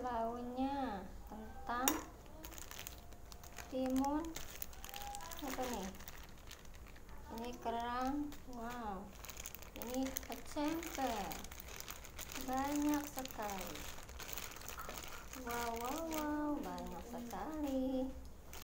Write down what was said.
launya, kentang, timun, apa nih, ini kerang, wow, ini kecempe, banyak sekali, wow wow wow, banyak sekali.